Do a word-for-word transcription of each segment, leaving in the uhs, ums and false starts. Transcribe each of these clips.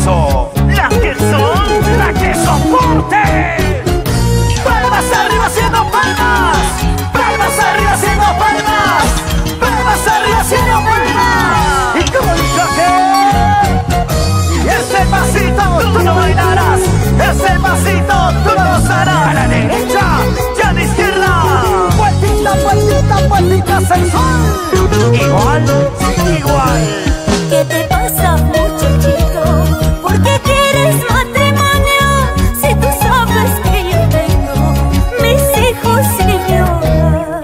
queso. La queso, la que soporte. Palmas arriba haciendo palmas. Palmas arriba haciendo palmas. Palmas arriba haciendo palmas. Y como dijo que y ese pasito tú lo bailarás. Ese pasito tú lo gozarás. A la derecha y a la izquierda. Vueltita, vueltita, vueltita sensual. Igual, igual. ¿Qué te pasa, muchachito? ¿Por qué quieres matrimonio? Si tú sabes que yo tengo mis hijos y mi hogar.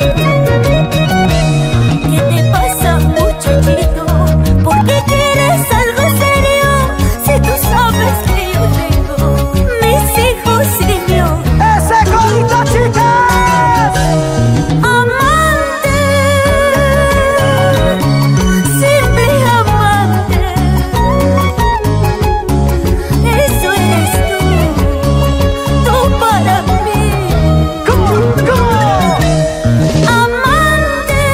¿Qué te pasa, muchachito? ¿Por qué quieres algo serio? Si tú sabes que yo tengo mis hijos y mi hogar. ¡Ese corito, chicas! Amante, simple amante, eso eres tú, tú para mí. ¿Cómo? ¿Cómo? Amante,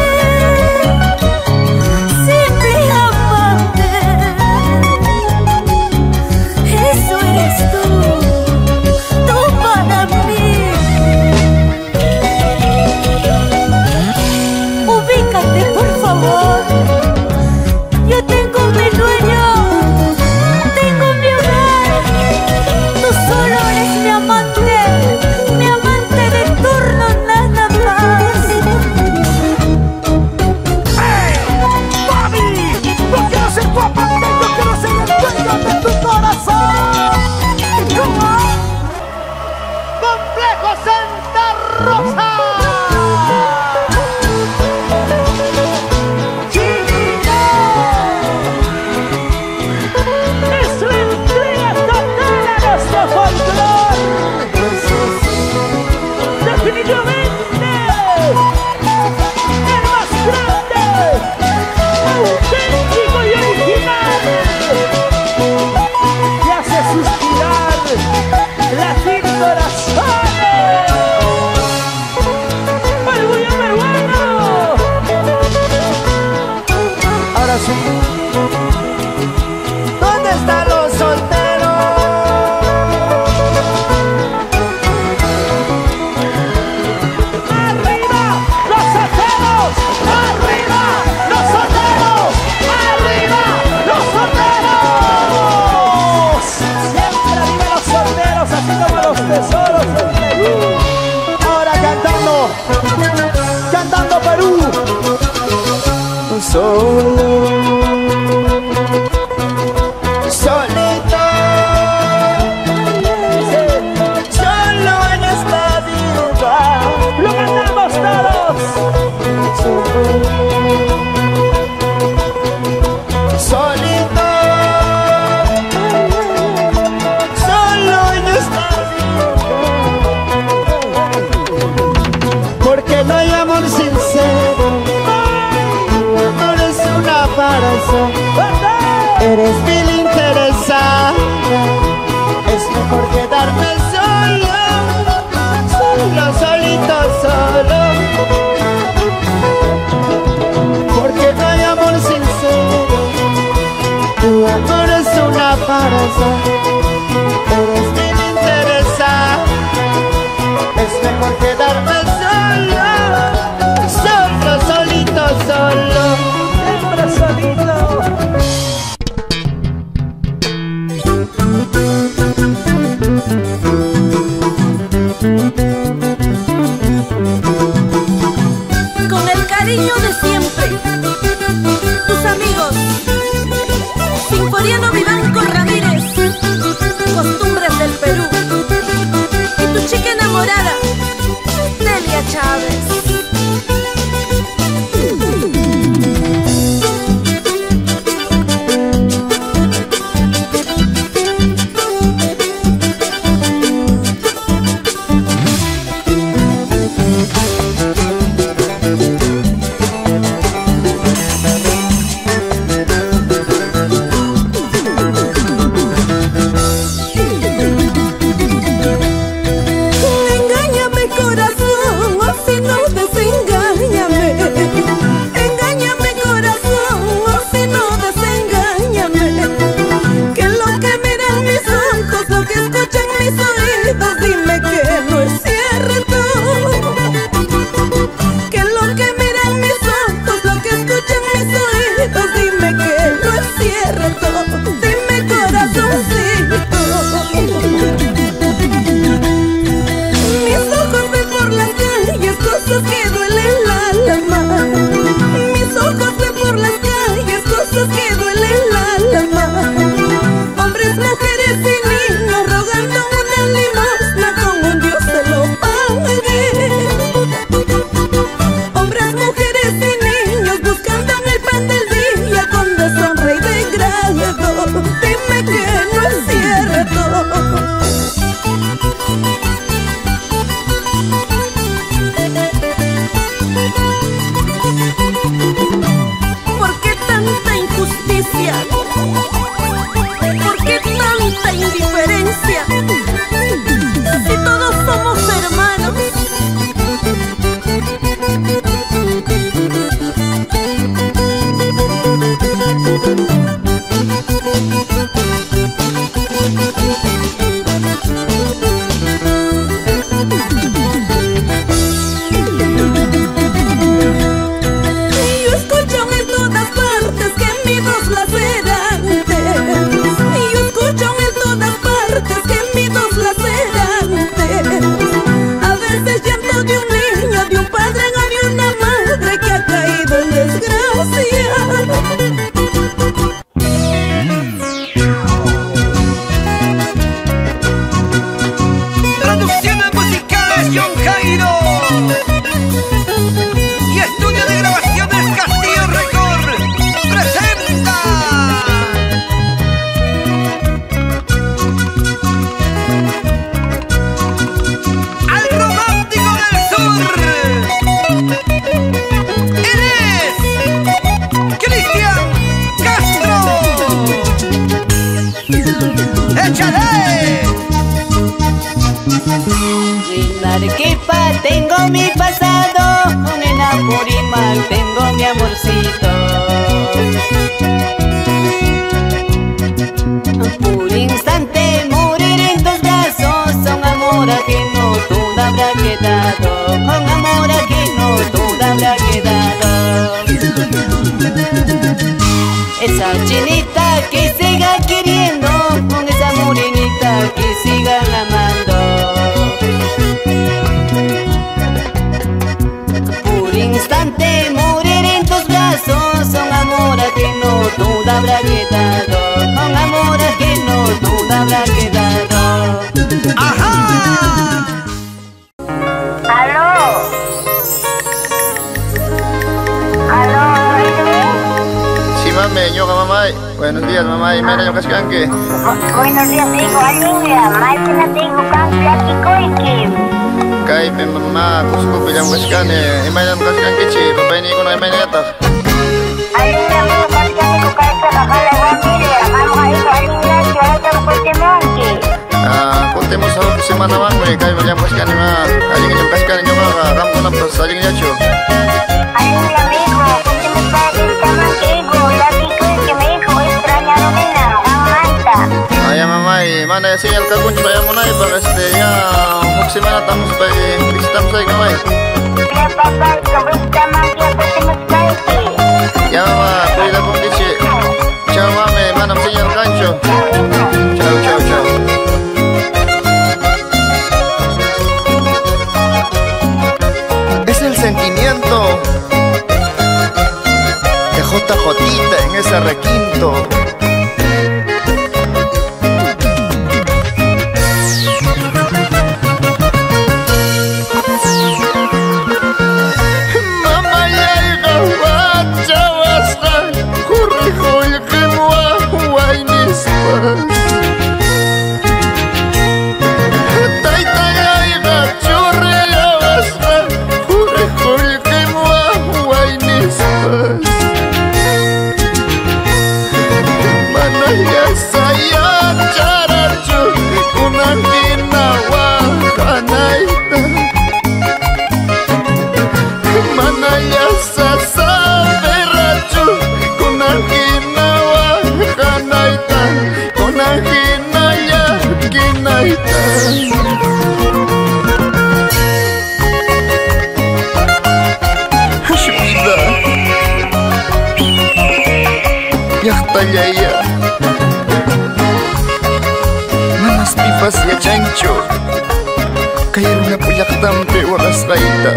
simple amante, eso eres tú, tú para mí. Ubícate, por favor. Yo tengo mi dueño, tengo mi hogar. Tú solo eres mi amante, mi amante de turno, nada más. ¡Hey! ¡Mami! ¡No quiero ser tu amante! ¡Yo quiero ser el dueño de tu corazón! ¿Cómo? ¡Complejo Santa Rosa! ¡Es la entrega total a nuestro folclor! ¡Definitivamente! ¡El más grande! ¡Auténtico y original! ¡Que hace suspirar latir corazones! ¡Orgullo peruano! Ahora sí. ¿Dónde están los solteros? ¡Arriba los solteros! ¡Arriba los solteros! ¡Arriba los solteros! Siempre arriba los solteros, así como los tesoros del Perú. Ahora cantando, cantando Perú. Solo, solito, solo en esta vida. Lo cantamos todos. Solito, solo en esta vida. Porque no hay amor sincero. Amor es una farsa. Eres mil interesada. Es mejor quedarme solo, solo, solito, solo. Porque no hay amor sincero. Tu amor es una farsa. Eres mil interesada. Es mejor quedarme solo, solo, solito, solo. Siempre solito. Con el cariño de siempre, tus amigos Sinforiano Vivanco Ramírez, Costumbres del Perú, y tu chica enamorada Delia Chávez. Engáñame, corazón, así no mujeres y niños rogando una limosna, con un Dios se lo pague. Hombres, mujeres y niños buscando el pan del día con deshonra y degrado. Dime que no es cierto. ¿Por qué tanta injusticia? ¿Por qué tanta indiferencia? Si todos somos hermanos. Yo escucho en todas partes gemidos lacerantes. Yo escucho en todas partes gemidos lacerantes. A veces llanto de un niño, de un padre o de una madre que ha caído en desgracia. Producciones musicales John Jairo y estudio de grabaciones Castillo Record presenta al romántico del sur. Él es Cristian Castro. ¡Échale! En Arequipa tengo mi pasado, en Apurímac tengo mi amorcito. Por instante morir en tus brazos, un amor ajeno todo habrá quedado, un amor ajeno todo habrá quedado. Esa chinita que siga queriendo, con esa morenita que sigan amando. Por instante morir en tus brazos, un amor ajeno todo habrá quedado, un amor ajeno todo habrá quedado. ¡Ajá! Aló. Aló, ¿oíme? Sí, mami, yo, mamá. Buenos días, mamá. Y mira, yo cascanque. Bu- Buenos días, hijo. Alinga, maikina tengo cambio aquí koiki. Kay, mi mamá, kusku pilang kaskane. Y mira, kaskanque, chi. Papay ni ko na may neta. Alinga, mo kasi kasi ko kahit sa kakala wamili. Mamo ka ito, alinga, siya ito ko si Monkey. Ah, kunti mo sa si manawang mo. Kay, pilang kaskane, ma. Aling yung kaskane nyo, ma. Ram ko na pa sa aling niya, chu. Alinga, mijo, kasi mo sa akin ka Monkey, hijo. Lagi ko yung mijo, extrañaron nila, mukhang manta. Ay, mamá. Y mana, sinyal ka kunch pa mo na. Iba, este, ya. Muksimana tamos pa. Bistam sa ikamay. Kaya papay, kabusta Monkey, ako si Muskayki. Ya, mamá. Cuida kong kichi. Chao, mami. Manam sinyal kancho. Chao, chao, chao. Es el sentimiento de J Jotita en ese requinto. Mamá ya iba guacha basta, corrijo y que muagua y nispas. Taita ya iba churri ya basta, corrijo y que muagua y nispas. Mana ya saya charachu, una gina guajanaita. Mana ya sasa berachu, kuna gina wajanaita, kuna gina ya ginaita. Shubida, yahtaya ya, manas pipas ya chancho, kaya na puyak tampe wakas kaita.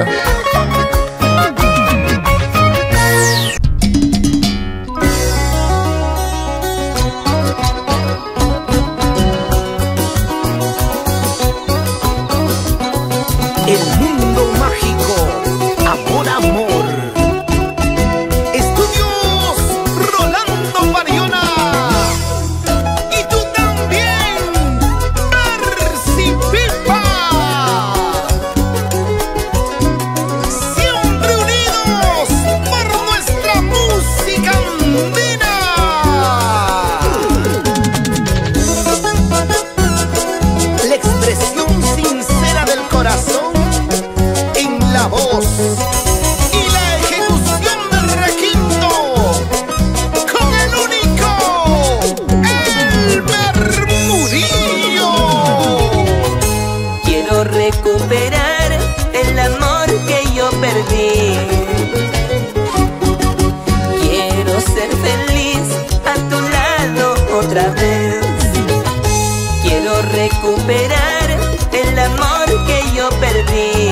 recuperar el amor que yo perdí.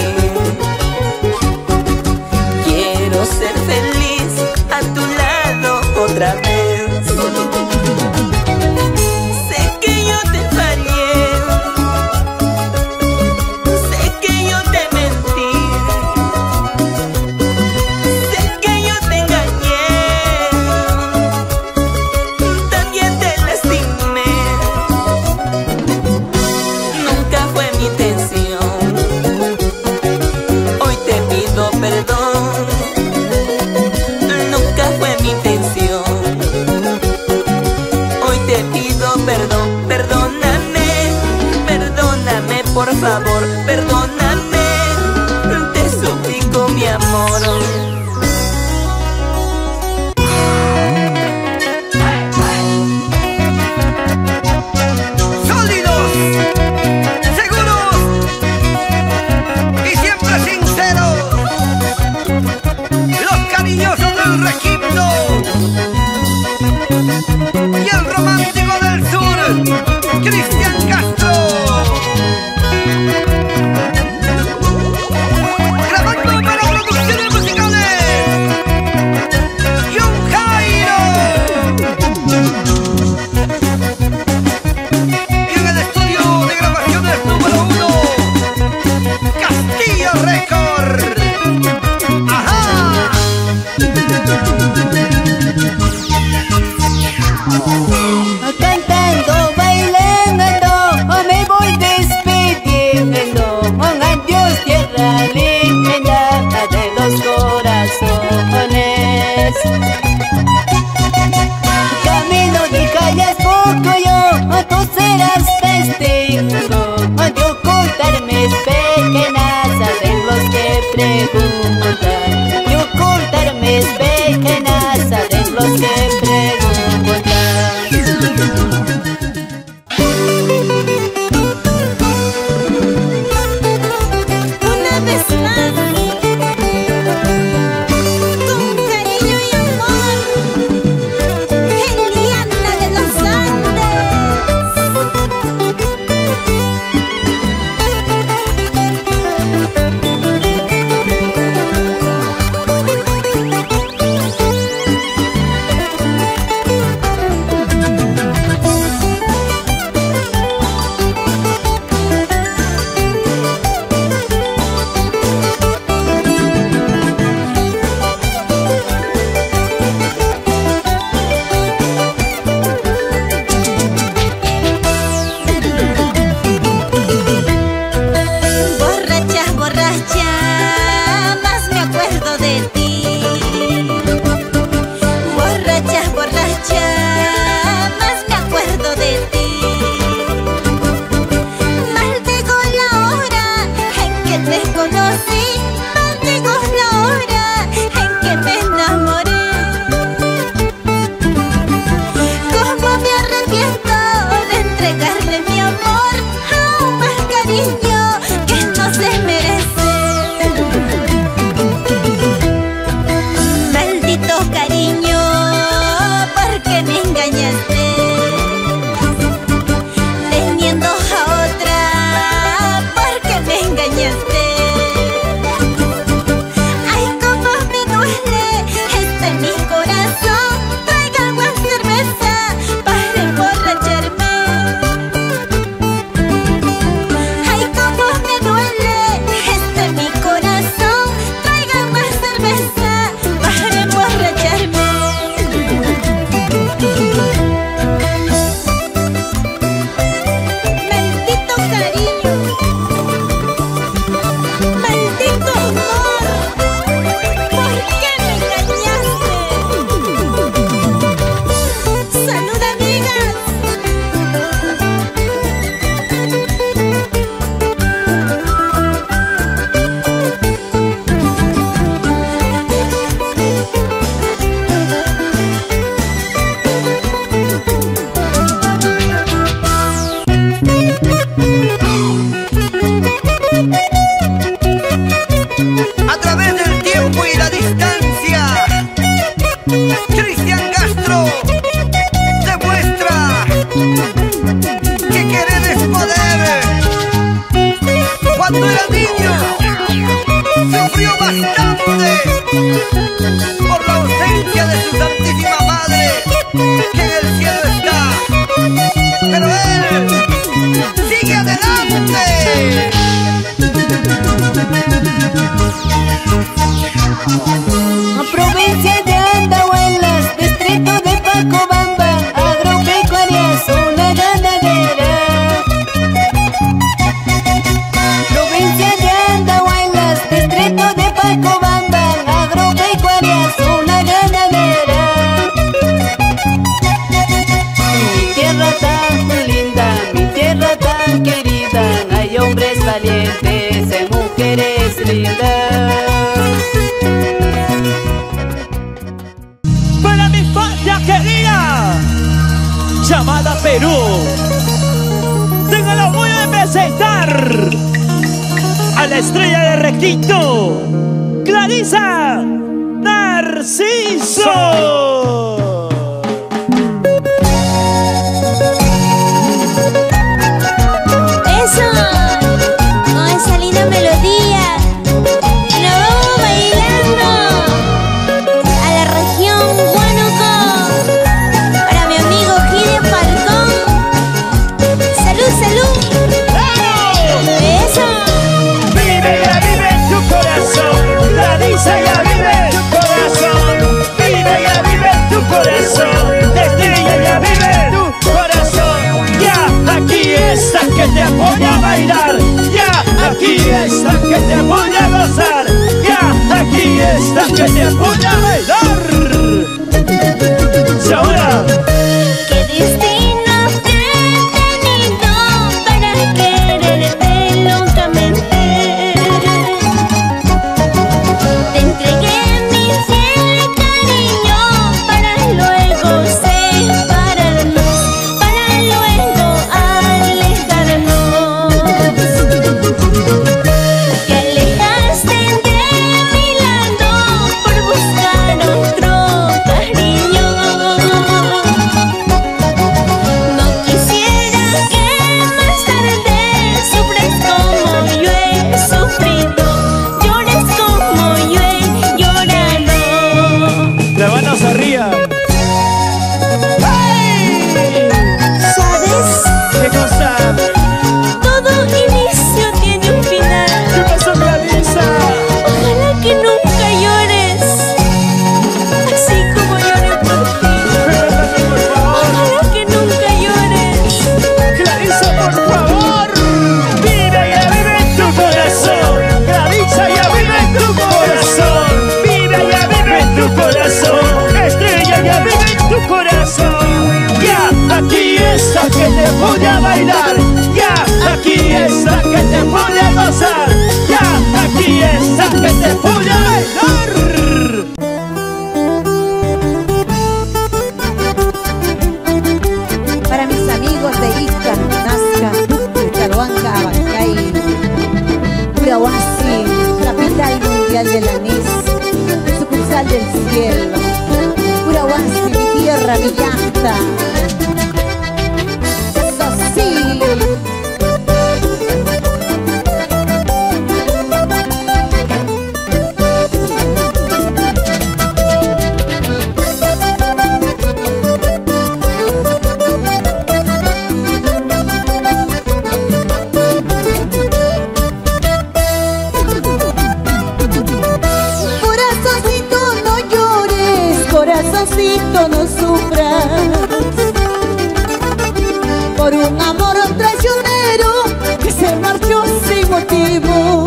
Quiero ser feliz a tu lado otra vez. Sé que yo te fallé, sé que yo te mentí, sé que yo te engañé, también te lastimé. Nunca fue mi intención, hoy te pido perdón. Nunca fue mi intención, hoy te pido perdón. Perdóname, perdóname por favor, perdóname, te suplico mi amor. Sólidos, seguros y siempre sinceros, los cariñosos del Regimiento y el romántico del sur, Cristian Castro. Grabando para producciones musicales, John Jairo. Y en el estudio de grabaciones número uno, Castillo Record. ¡Ajá! Cantando, bailando, me voy despidiendo. Un adiós, tierra linda de los corazones. Camino de calles poco yo, tú serás testigo de ocultar mis pequeñas, saben los que preguntan. De ocultar mis pequeñas, saben los que preguntan. Una vez más, con cariño y amor. cuando era niño sufrió bastante por la ausencia de su santísima madre, que en el cielo está. Pero él sigue adelante. Provincia de Andahuaylas, distrito de Pacobamba, agropecuaria, zona ganadera. Provincia de Andahuaylas, distrito de Pacobamba, agropecuaria, zona ganadera. Mi tierra tan linda, mi tierra tan querida, hay hombres valientes y mujeres lindas. Llamada Perú, tengo el orgullo de presentar a la estrella de Requinto, Clarisa Narciso. Eso, con esa linda melodía, nos vamos bailando a la región Huánuco. Para mi amigo Gide Falcón. Salud, salud. Eso. Vive, ya vive en tu corazón, Clarisa ya vive en tu corazón. Vive, ya vive en tu corazón, estrella ya vive en tu corazón. Ya, aquí está que te voy a bailar. Ya, aquí está que te voy a gozar. Ya, aquí está que te voy a bailar. Y ahora, Qué destino he tenido para quererte locamente. Te entregué mi fiel cariño para luego separarnos, para luego alejarnos. Te alejaste de mi lado por buscar otro cariño. No quisiera que más tarde sufres como yo he sufrido, llores como yo he llorado. las manos arriba. ¿Sabes? ¿Qué cosa? Todo inicio tiene un final. ¿Qué pasó, Clarisa? Ojalá que nunca llores así como lloré por ti. Perdóname, por favor. Ojalá que nunca llores. Clarisa, por favor. Vive, ya vive en tu corazón. Clarisa, ya vive en tu corazón. Vive, ya vive en tu corazón. Estrella, ya vive en tu corazón. Ya, aquí está que te voy a bailar. Ya, aquí está que te voy a gozar. Ya, aquí está que te voy a bailar. Para mis amigos de Ica, Nazca, Charuanca, Abancay, Urahuasi, capital mundial del anís, sucursal del cielo. Urahuasi, mi tierra, mi llanta. Eso sí. Corazoncito, no llores, corazoncito, no sufras por un amor traicionero que se marchó sin motivo.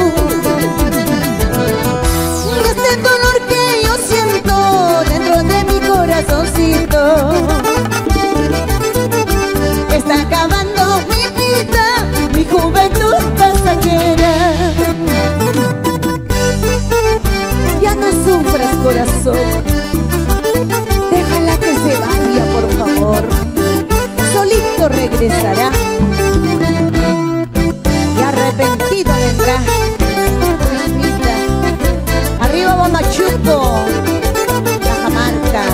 Y este dolor que yo siento dentro de mi corazoncito está acabando mi vida, mi juventud pasajera. Ya no sufras, corazón, déjala que se vaya, por favor. Solito regresará y arrepentido vendrá. Mamita, arriba Guamachuco, Cajamarca,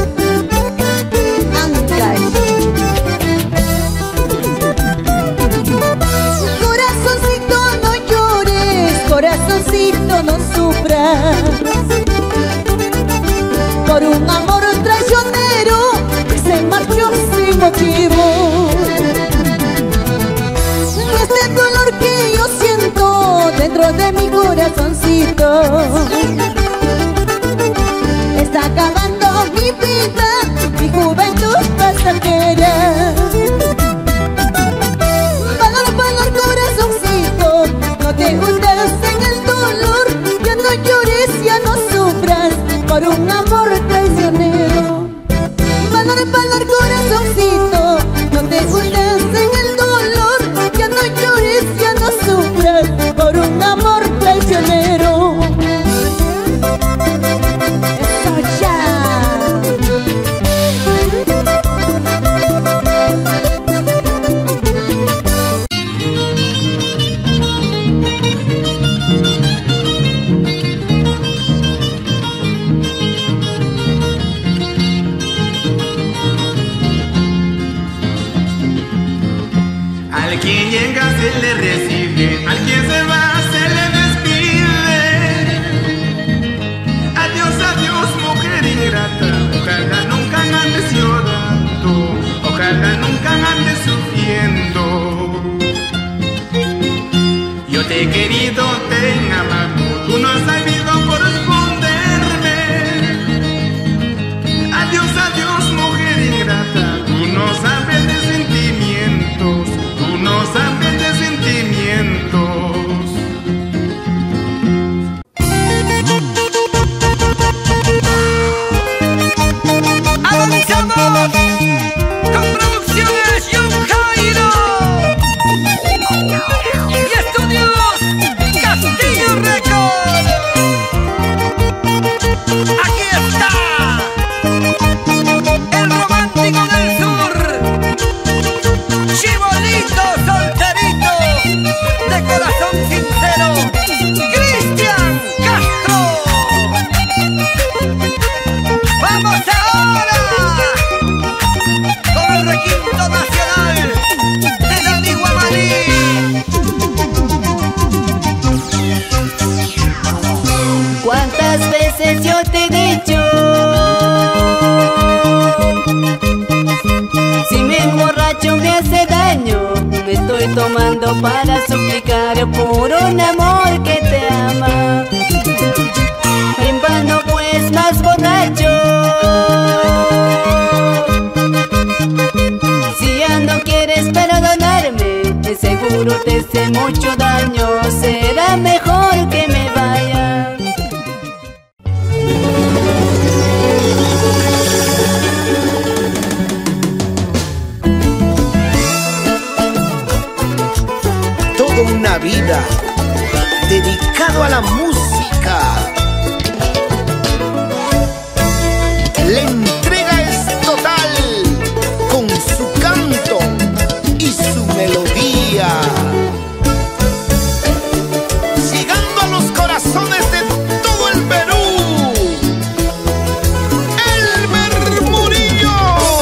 Ancash. Corazoncito, no llores. querías. Por un amor traicionero se marchó sin motivo. Este dolor que yo siento dentro de mi corazoncito está acabando mi vida, mi juventud pasajera. Valor, valor, corazoncito, no te hundas en el dolor. Ya no llores, ya no sufras por un amor traicionero. Valor, valor, corazoncito, no te hundas en el dolor. Ya no llores, ya no sufras por un amor traicionero. Al quien llega se le recibe, al quien se va se le despide. Adiós, adiós, mujer ingrata, ojalá nunca andes llorando, ojalá nunca andes sufriendo. Yo te he querido, te he amado, tú no has sabido corresponderme. Adiós, adiós, mujer ingrata, tú no sabes de sentimientos, tú no sabes de sentimientos. ¡Avanzamos! Con producciones John Jairo y estudios Castillo Record. Aquí está el romántico del sur, chibolito solterito, de corazón sincero, Cristian Castro. ¡Vamos ahora! Con el requinto nacional de Dani Guamaní. ¿Cuántas veces yo te he dicho? Si me emborracho me hace daño, me estoy tomando para suplicar por un amor que te ama. En vano pues más borracho. Si ya no quieres perdonarme, de seguro te hice mucho daño. Será mejor que me vaya. Toda una vida dedicado a la música. La entrega es total con su canto y su melodía, llegando a los corazones de todo el Perú. El Murmurillo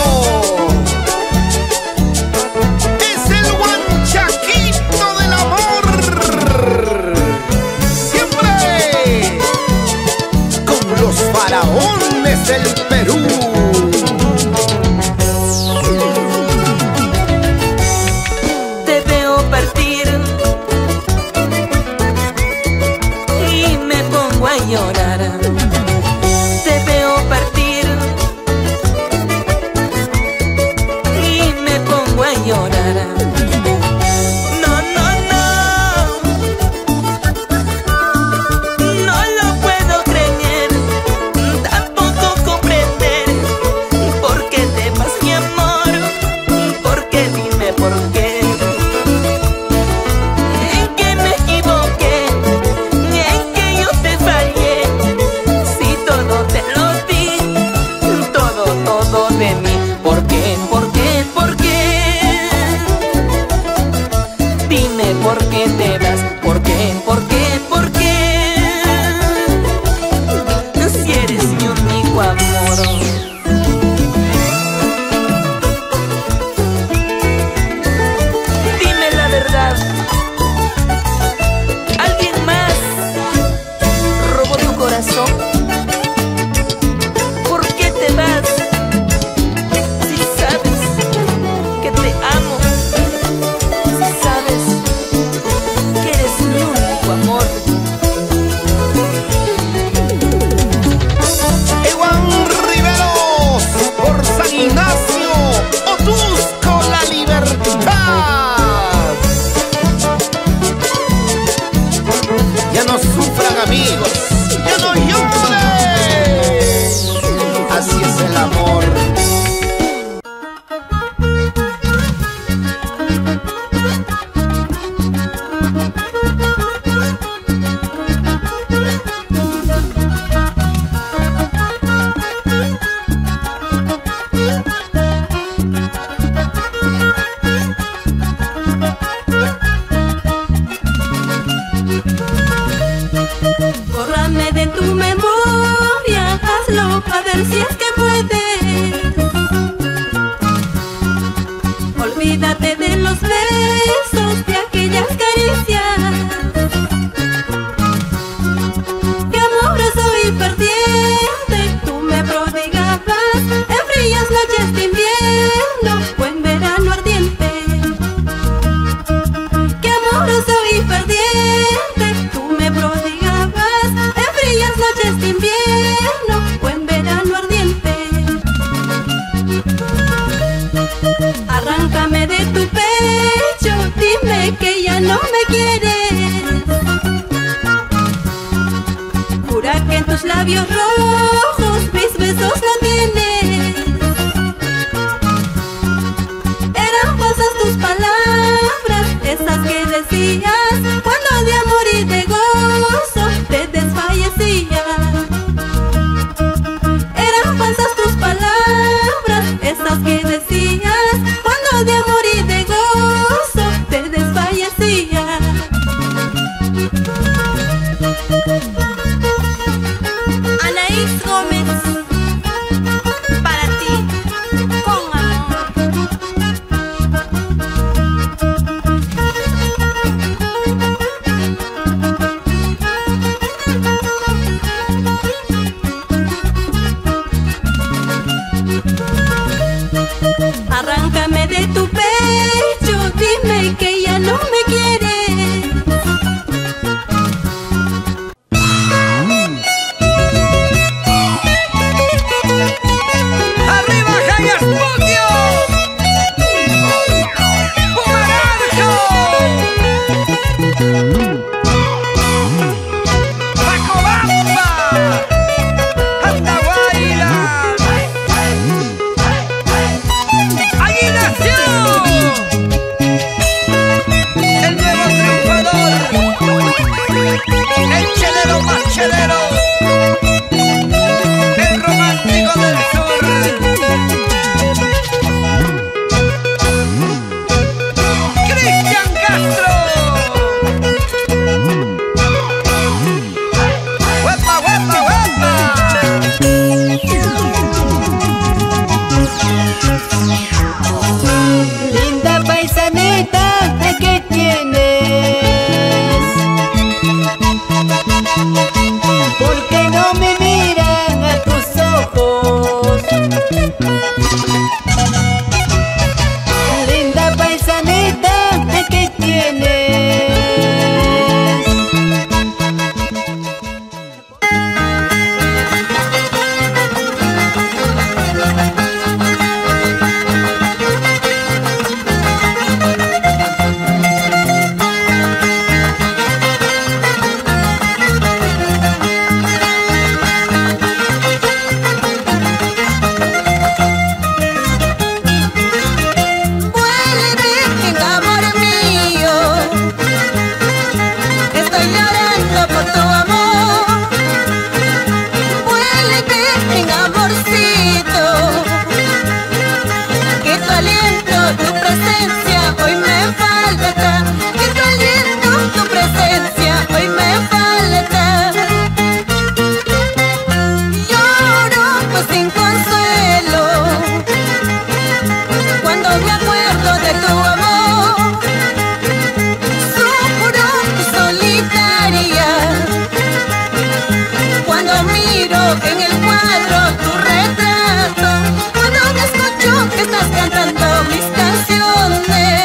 es el guanchaquito del amor, siempre con los faraones del Perú. Te veo partir y me pongo a llorar. Te veo partir y me pongo a llorar. No, no, no, no lo puedo creer, tampoco comprender por qué te vas, mi amor, por qué, dime por qué. En que me equivoqué, en que yo te fallé, si todo te lo di, todo, todo de mí. ¿Por qué, por qué, por qué? Dime por qué te vas, por qué, por qué, por qué. Si eres mi único amor. Dime la verdad, ¿alguien más robó tu no me quieres. Jura que en tus labios rojos mis besos no tienes. Eran falsas tus palabras, esas que decías cuando de amor y de gozo te desfallecías. Eran falsas tus palabras, esas que decías cuando de amor y de gozo te desfallecías. Anaís Gómez, para ti, con amor. Arráncame de tu pecho, dime que ya no me quieres. ¡Arriba, Jaya Studio! ¡Pumaranjo! ¡Pacobamba! ¡Andahuayla! ¡Allí nació! El nuevo triunfador, el chelero más chelero, el romántico del sur. Cristian Castro. ¡Huepa, huepa, huepa! Linda paisanita, ¿qué tienes? ¿Por qué no me miran a tus ojos? Linda paisanita, ¿qué tienes? Vuelve, amor mío, estoy llorando por tu amor. Vuelve, amorcito, que tu aliento, tu presencia hoy me falta. Que tu aliento, tu presencia hoy me falta. Lloro pues sin consuelo cuando me acuerdo de tu amor. Sufro solitaria cuando miro en el cuadro tu retrato. Cuando me escucho que estás cantando mis canciones.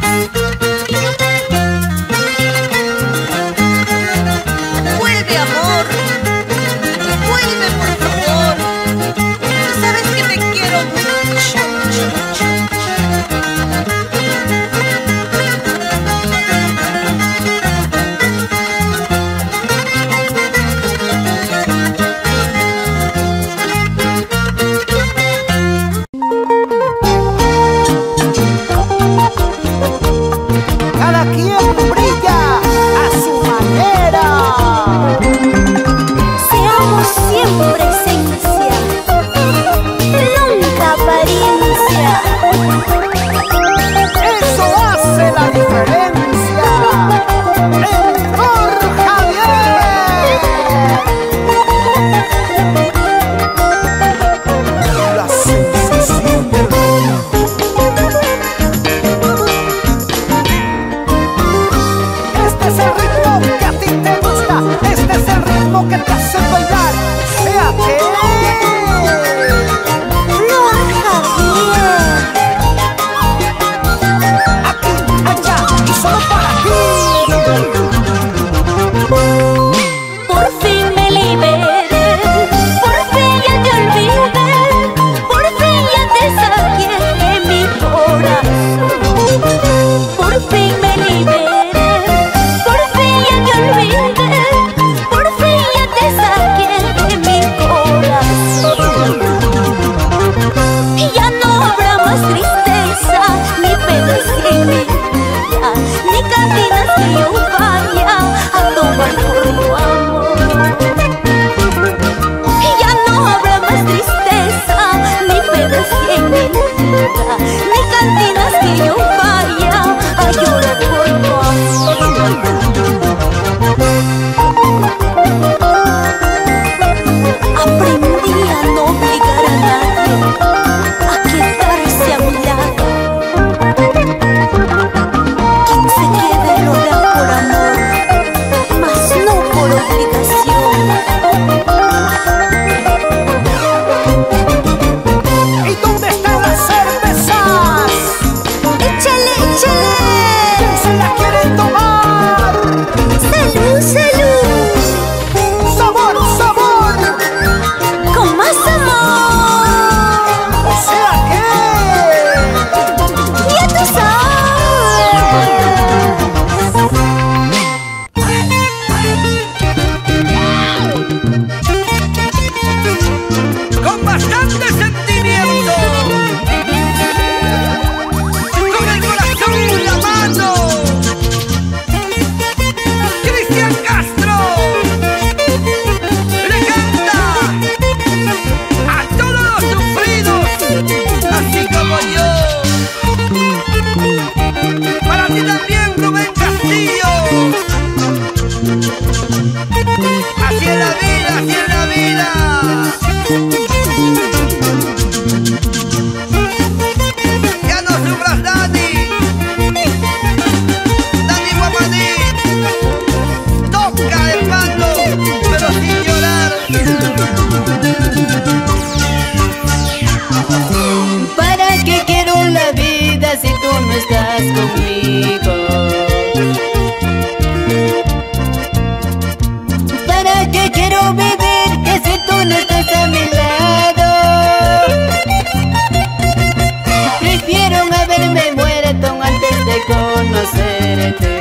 Vuelve, amor, vuelve por favor. Tú sabes que te quiero mucho, mucho, mucho. Cada quien brilla a su manera. Seamos siempre esencia, nunca apariencia. Eso hace la diferencia. Héctor Javier. La sensación del Este es el ritmo que a ti te gusta. Este es el ritmo que te hace bailar. Sea que Flor Javier. aquí, allá y conmigo. ¿Para qué quiero vivir que si tú no estás a mi lado? Prefiero haberme muerto antes de conocerte.